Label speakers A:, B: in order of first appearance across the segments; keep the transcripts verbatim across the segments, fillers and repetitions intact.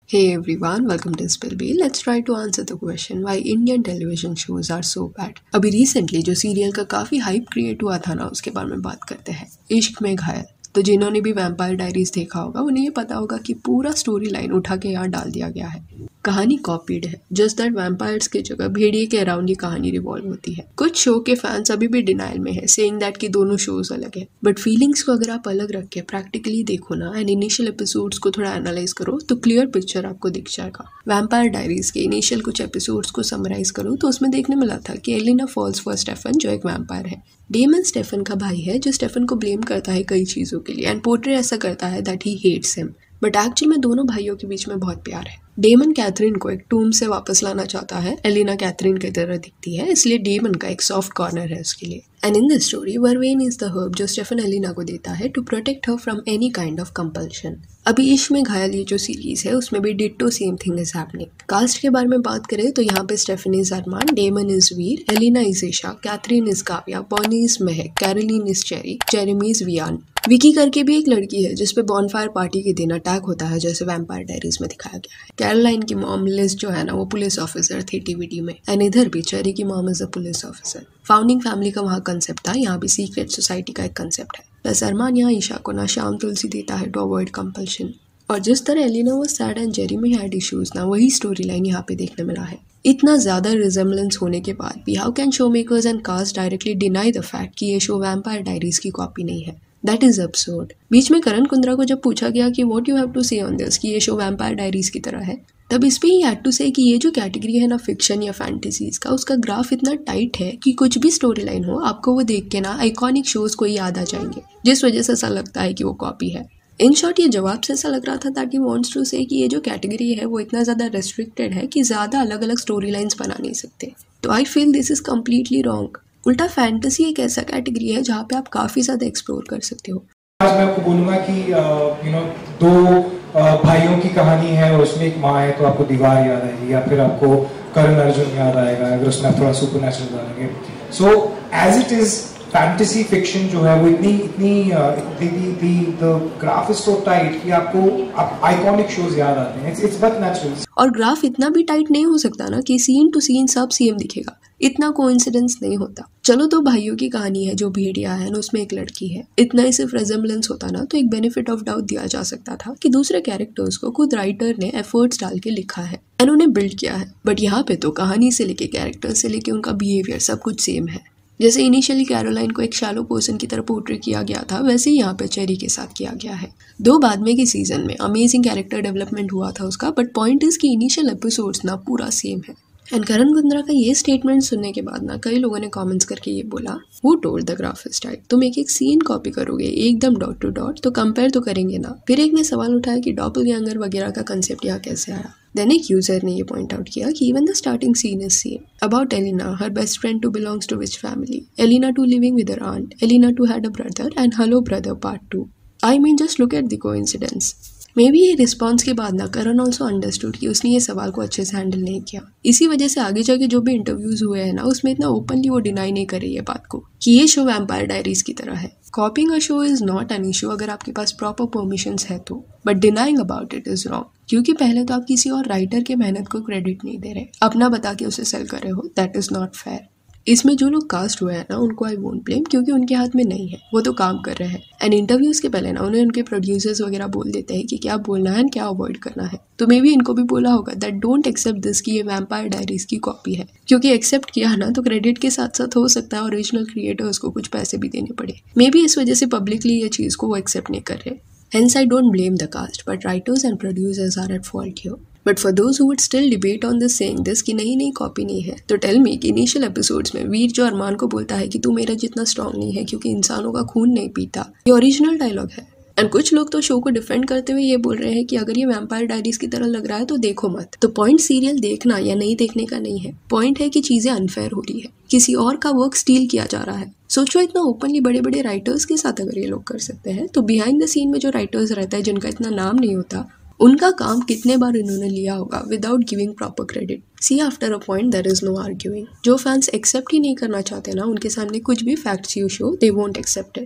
A: Hey everyone, welcome to Spill Bee. Let's try to answer the question why Indian television shows are so bad. अभी recently जो serial का काफी hype create हुआ था ना, उसके बारे में बात करते हैं। इश्क में घायल। तो जिन्होंने भी वैम्पायर डायरीज देखा होगा उन्हें ये पता होगा कि पूरा स्टोरी लाइन उठा के यहाँ डाल दिया गया है। कहानी कॉपीड है, जस्ट दैट वैम्पायर्स की जगह भेड़िए के अराउंड ये कहानी रिवॉल्व होती है। कुछ शो के फैंस अभी भी डिनाइल में है, सेइंग दैट कि दोनों शोज अलग है, बट फीलिंग्स को अगर आप अलग रख के प्रैक्टिकली देखो ना एंड इनिशियल एपिसोड्स को थोड़ा एनालाइज करो तो क्लियर पिक्चर आपको दिख जाएगा। वैम्पायर डायरीज के इनिशियल कुछ एपिसोड्स को समराइज करो तो उसमें देखने मिला था कि एलिना फॉल्स फॉर स्टेफन, जो एक वैम्पायर है। डेमन स्टेफन का भाई है जो स्टेफन को ब्लेम करता है कई चीजों के लिए एंड पोर्ट्रे ऐसा करता है that he hates him, but actually में दोनों भाइयों के बीच में बहुत प्यार है। डेमन कैथरीन को एक टूम से वापस लाना चाहता है। एलिना कैथरीन की तरह दिखती है, इसलिए डेमन का एक सॉफ्ट कॉर्नर है उसके लिए। And in this story vervain is the herb जो स्टेफन एलिना को देता है to protect her from any kind of compulsion. अभी इश्क में घायल ये जो सीरीज है उसमें भी ditto same thing is happening. Cast के बारे में बात करें तो यहाँ पे Stefan is Arman, Damon is Veer, Elena is Esha, Katherine is Kavya, Bonnie is Mehak, Caroline is Cherry, Jeremy is Viaan. Vicki करके भी एक लड़की है जिसपे बॉनफायर पार्टी के दिन अटैक होता है जैसे वैम्पायर डायरीज में दिखाया गया है। कैरोलाइन की मॉम लिज जो है ना वो पुलिस ऑफिसर थी टीवीडी में, एंड इधर भी चेरी की mom is a police officer. Founding family का वहाँ कंसेप्ट था, यहाँ भी सीक्रेट सोसाइटी का एक कंसेप्ट है। प्लस अरमान यहाँ ईशा को ना शाम तुलसी देता है टू अवॉइड कंपल्शन। और जिस तरह एलिना वो सैड एंड जेरी में हैड इश्यूज ना, वही स्टोरी लाइन यहाँ पे देखने मिला है। इतना ज्यादा रिजेम्बलेंस होने के बाद भी how can show makers and cast directly deny the fact कि ये शो वैम्पायर डायरीज की कॉपी नहीं है। That is absurd. बीच में करण कुंद्रा को जब पूछा गया कि what you have to say on this कि ये शो वैम्पायर डायरीज की तरह है, तब इस पे ही हैड टू से कि ये जो कैटेगरी है ना फिक्शन या फैंटेसीज का, उसका ग्राफ इतना टाइट है कि कुछ भी स्टोरी लाइन हो आपको वो देख के ना आइकॉनिक शोज को ही याद आ जाएंगे, जिस वजह से ऐसा लगता है कि वो कॉपी है। इन शॉर्ट ये जवाब से ऐसा लग रहा था ताकि वांट्स टू से कि ये जो कैटेगरी है वो इतना ज़्यादा रेस्ट्रिक्टेड है कि ज़्यादा अलग अलग स्टोरी लाइन्स बना नहीं सकते। तो I feel this is completely wrong. उल्टा फैंटेसी एक ऐसा कैटेगरी है जहाँ पे आप काफ़ी ज़्यादा एक्सप्लोर कर सकते हो।
B: आज मैं आपको बोलूँगा कि यू नो दो uh, भाइयों की कहानी है और उसमें एक माँ है, तो आपको दीवार याद आएगी या फिर आपको करण अर्जुन याद आएगा अगर उसमें आप थोड़ा सुपर नेचुरल डालेंगे। So as it is fantasy fiction जो है वो इतनी इतनी the graph is so tight कि आपको आप आइकॉनिक शोज याद आते हैं। It's it's but natural.
A: और ग्राफ इतना भी टाइट नहीं हो सकता ना कि सीन टू सीन सब सेम दिखेगा, इतना कोइंसिडेंस नहीं होता। चलो दो भाइयों की कहानी है जो भेड़िया है ना, उसमें एक लड़की है, इतना ही सिर्फ रेजेम्बलेंस होता ना तो एक बेनिफिट ऑफ डाउट दिया जा सकता था कि दूसरे कैरेक्टर्स को खुद राइटर ने एफर्ट्स डाल के लिखा है एंड उन्हें बिल्ड किया है। बट यहाँ पे तो कहानी से लेके कैरेक्टर्स से लेके उनका बिहेवियर सब कुछ सेम है। जैसे इनिशियली कैरोलाइन को एक शैलो पर्सन की तरह पोर्ट्रे किया गया था, वैसे ही यहाँ पे चेरी के साथ किया गया है। दो बाद में के सीजन में अमेजिंग कैरेक्टर डेवलपमेंट हुआ था उसका, बट पॉइंट इज कि इनिशियल एपिसोड्स ना पूरा सेम है। एंड करण कुंद्रा का ये स्टेटमेंट सुनने के बाद ना कई लोगों ने कमेंट्स करके ये बोला, वो told the graph is tight, तुम एक एक सीन कॉपी करोगे एकदम डॉट टू डॉट तो कंपेयर तो करेंगे ना। फिर एक ने सवाल उठाया कि डॉपलगैंगर वगैरह का कंसेप्ट यहाँ कैसे आया। देन एक यूजर ने ये पॉइंट आउट किया कि even the starting scene is same about Elena, her best friend too belongs to which family, Elena too living with her aunt, Elena too had a brother and hello brother part two. I mean just look at the coincidence. Maybe ये response के बाद ना करण also understood कि उसने ये सवाल को अच्छे से हैंडल नहीं किया। इसी वजह से आगे जाके जो भी इंटरव्यूज हुए हैं ना उसमें इतना ओपनली वो डिनाई नहीं कर रही है बात को कि ये शो वैम्पायर डायरीज की तरह है। Copying a show is not an issue अगर आपके पास प्रॉपर परमिशंस है तो, but denying about it is wrong, क्योंकि पहले तो आप किसी और राइटर के मेहनत को क्रेडिट नहीं दे रहे, अपना बता के उसे सेल कर रहे हो। That is not fair. इसमें जो लोग कास्ट हुए हैं ना उनको आई वोंट ब्लेम, क्योंकि उनके हाथ में नहीं है, वो तो काम कर रहे हैं। एंड इंटरव्यूज के पहले ना उन्हें उनके प्रोड्यूसर्स वगैरह बोल देते हैं कि क्या बोलना है एंड क्या अवॉइड करना है। तो मे बी इनको भी बोला होगा दैट डोंट एक्सेप्ट दिस कि ये वैम्पायर डायरीज की कॉपी है, क्योंकि एक्सेप्ट किया ना तो क्रेडिट के साथ साथ हो सकता है ओरिजिनल क्रिएटर्स को कुछ पैसे भी देने पड़े। मे बी इस वजह से पब्लिकली ये चीज़ को वो एक्सेप्ट नहीं कर रहे। Hence I don't blame the cast, but writers and producers are at fault here. But for those who would still debate on this saying this कि नहीं नहीं कॉपी नहीं है, तो टेल मी कि इनिशियल एपिसोड्स में वीर जो अरमान को बोलता है कि तू मेरा जितना स्ट्रांग नहीं है क्योंकि इंसानों का खून नहीं पीता, ये ओरिजिनल डायलॉग है। एंड कुछ लोग तो शो को डिफेंड करते हुए ये बोल रहे हैं कि अगर ये वैम्पायर डायरीज की तरह लग रहा है तो देखो मत। तो पॉइंट सीरियल देखना या नहीं देखने का नहीं है, पॉइंट है कि चीजें अनफेयर हो रही है, किसी और का वर्क स्टील किया जा रहा है। सोचो इतना ओपनली बड़े बड़े राइटर्स के साथ अगर ये लोग कर सकते हैं, तो बिहाइंड द सीन में जो राइटर्स रहता है जिनका इतना नाम नहीं होता, उनका काम कितने बार इन्होंने लिया होगा without giving proper credit. See after a point there is no arguing. जो फैंस एक्सेप्ट ही नहीं करना चाहते ना, उनके सामने कुछ भी facts you show they won't accept it.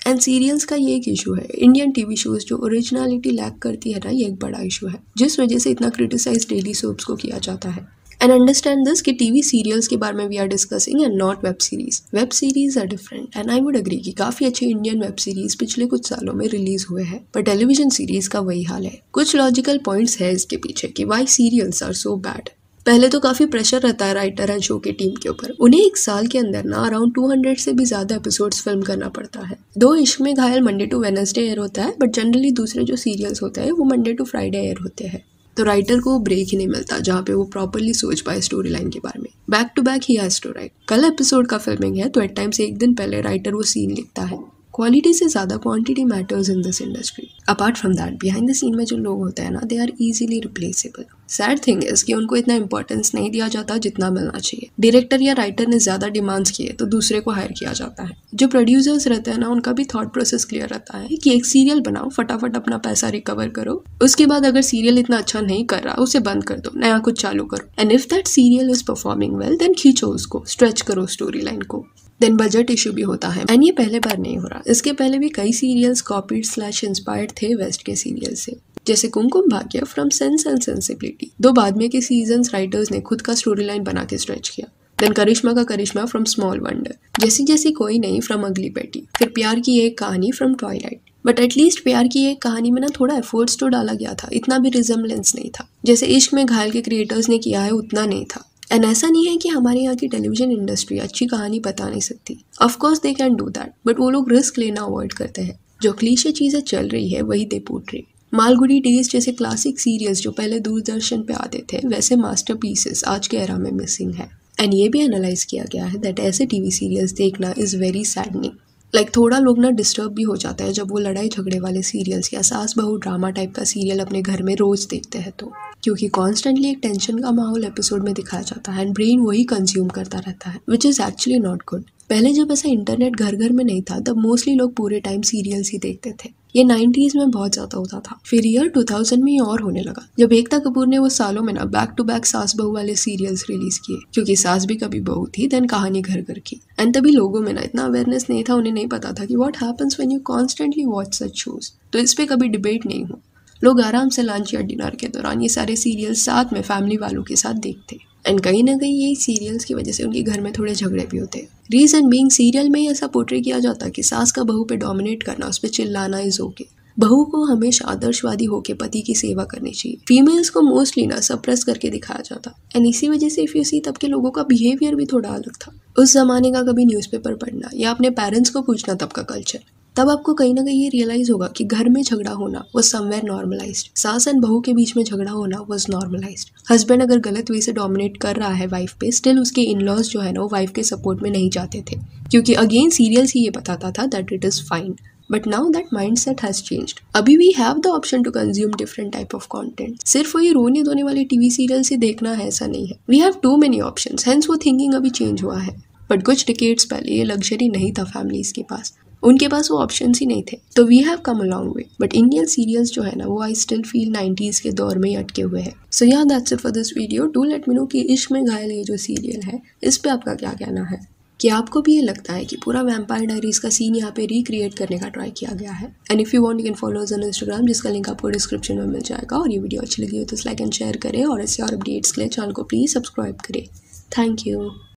A: And serials का ये एक इशू है, इंडियन टीवी शोज जो ओरिजिनलिटी लैक करती है ना, ये एक बड़ा इशू है जिस वजह से इतना क्रिटिसाइज डेली सोप्स को किया जाता है। एंड अंडरस्टैंड दिस कि टीवी सीरियल्स के बारे में we are discussing and not web series. Web series are different and I would agree कि काफी अच्छे इंडियन वेब सीरीज पिछले कुछ सालों में रिलीज हुए हैं, पर टेलीविजन सीरीज का वही हाल है। कुछ लॉजिकल पॉइंट्स है इसके पीछे कि why serials are so bad. पहले तो काफी प्रेशर रहता है राइटर एंड शो की टीम के ऊपर। उन्हें एक साल के अंदर ना अराउंड टू हंड्रेड से भी ज्यादा एपिसोड्स फिल्म करना पड़ता है। दो इश्क में घायल मंडे टू वेडनेसडे एयर होता है, बट जनरली दूसरे जो सीरियल्स होते हैं वो मंडे टू फ्राइडे एयर होते हैं। तो राइटर को ब्रेक ही नहीं मिलता जहाँ पे वो प्रॉपरली सोच पाए स्टोरी लाइन के बारे में। Back to back he has to write. कल एपिसोड का फिल्मिंग है तो एट टाइम से एक दिन पहले राइटर वो सीन लिखता है। क्वालिटी से ज़्यादा quantity matters in this industry. Apart from that behind the scene में जो लोग होते हैं ना, they are easily replaceable. Sad thing is कि उनको इतना इंपॉर्टेंस नहीं दिया जाता जितना मिलना चाहिए। डायरेक्टर या राइटर ने ज़्यादा डिमांड्स किए तो दूसरे को हायर किया जाता है। जो प्रोड्यूसर्स रहते हैं ना, उनका भी थॉट प्रोसेस क्लियर रहता है कि एक सीरियल बनाओ, फटाफट अपना पैसा रिकवर करो, उसके बाद अगर सीरियल इतना अच्छा नहीं कर रहा उसे बंद कर दो, नया कुछ चालू करो। And if that serial is performing well then खींचो उसको, स्ट्रेच करो स्टोरी लाइन को। देन बजट इशू भी होता है एंड ये पहले बार नहीं हो रहा। इसके पहले भी कई सीरियल्स कॉपीड स्लैश इंस्पायर्ड थे वेस्ट के सीरियल से, जैसे Kumkum Bhagya from sense and sensibility. दो बाद में के सीजन्स राइटर्स ने खुद का स्टोरी लाइन बना के स्ट्रेच किया। देन करिश्मा का करिश्मा फ्रॉम स्मॉल वंडर, जैसी जैसी कोई नहीं फ्रॉम अगली बेटी, फिर प्यार की एक कहानी फ्रॉम ट्वाइलाइट। बट एटलीस्ट प्यार की एक कहानी में ना थोड़ा एफर्ट्स तो डाला गया था, इतना भी रिजेम्बलेंस नहीं था। जैसे इश्क में घायल के क्रिएटर्स ने किया है उतना नहीं था। एंड ऐसा नहीं है कि हमारे यहाँ की टेलीविजन इंडस्ट्री अच्छी कहानी बता नहीं सकती, of course they can do that, but वो लोग रिस्क लेना अवॉइड करते हैं। जो क्लीशे चीज़ें चल रही है वही दे पोर्ट्रे। मालगुडी डेज जैसे क्लासिक सीरियल्स जो पहले दूरदर्शन पे आते थे, वैसे मास्टरपीसेस आज के एरा में मिसिंग है। एंड ये भी एनालाइज किया गया है दैट ऐसे टीवी सीरियल्स देखना इज़ वेरी सैडनिंग। लाइक थोड़ा लोग ना डिस्टर्ब भी हो जाता है जब वो लड़ाई झगड़े वाले सीरियल्स या सास बहू ड्रामा टाइप का सीरियल अपने घर में रोज देखते हैं, तो क्योंकि कॉन्स्टेंटली एक टेंशन का माहौल एपिसोड में दिखाया जाता है एंड ब्रेन वही कंज्यूम करता रहता है, which is actually not good. पहले जब ऐसा इंटरनेट घर घर में नहीं था तब मोस्टली लोग पूरे टाइम सीरियल्स ही देखते थे। ये नाइन्टीज़ में बहुत ज़्यादा होता था। फिर ईयर टू थाउज़ेंड में और होने लगा जब एकता कपूर ने वो सालों में ना बैक टू बैक सास बहू वाले सीरियल्स रिलीज किए, क्योंकि सास भी कभी बहू थी, देन कहानी घर घर की। एंड तभी लोगों में ना इतना अवेयरनेस नहीं था, उन्हें नहीं पता था कि what happens when you constantly watch such shows. तो इस पे कभी डिबेट नहीं हुआ। लोग आराम से लंच या डिनर के दौरान ये सारे सीरियल्स साथ में फैमिली वालों के साथ देखते। एंड कहीं ना कहीं यही सीरियल्स की वजह से उनके घर में थोड़े झगड़े भी होते। रीजन बीइंग सीरियल में ही ऐसा पोर्ट्रे किया जाता कि सास का बहू पे डोमिनेट करना, उस पर चिल्लाना इज ओके। बहू को हमेशा आदर्शवादी होकर पति की सेवा करनी चाहिए। फीमेल्स को मोस्टली ना सप्रेस करके दिखाया जाता। एंड इसी वजह से इफ यू सी तब के लोगों का बिहेवियर भी थोड़ा अलग था। उस जमाने का कभी न्यूज़पेपर पढ़ना या अपने पेरेंट्स को पूछना तब का कल्चर, तब आपको कहीं ना कहीं ये रियलाइज होगा कि घर में झगड़ा होना वो समवेयर नॉर्मलाइज्ड। सास एंड बहू के बीच में झगड़ा होना वाज नॉर्मलाइज्ड। हस्बैंड अगर गलत वे से डोमिनेट कर रहा है वाइफ पे, स्टिल उसके इन लॉज जो है ना वो वाइफ के सपोर्ट में नहीं जाते थे, क्योंकि अगेन सीरियल्स ही ये बताता था that it is fine. But now that mindset has changed. अभी we have the option to consume different type of content. सिर्फ वही रोने धोने वाले टीवी सीरियल्स ही देखना है ऐसा नहीं है। We have too many options, hence वो थिंकिंग अभी चेंज हुआ है। बट कुछ डिकेड्स पहले ये लग्जरी नहीं था फैमिलीज के पास, उनके पास वो ऑप्शंस ही नहीं थे। तो we have come a long way. But Indian serials जो है ना वो आई स्टिल फील नाइन्टीज़ के दौर में ही अटके हुए हैं। सो या that's it for this video. Do let me know कि इश्क में घायल ये जो सीरियल है इस पे आपका क्या कहना है। कि आपको भी ये लगता है कि पूरा वैम्पायर डायरीज का सीन यहाँ पे रिक्रिएट करने का ट्राई किया गया है। And if you want you can follow us on Instagram, जिसका लिंक आपको डिस्क्रिप्शन में मिल जाएगा। और ये वीडियो अच्छी लगी हो तो लाइक एंड शेयर करें, और ऐसे और अपडेट्स के लिए चैनल को प्लीज़ सब्सक्राइब करें। Thank you.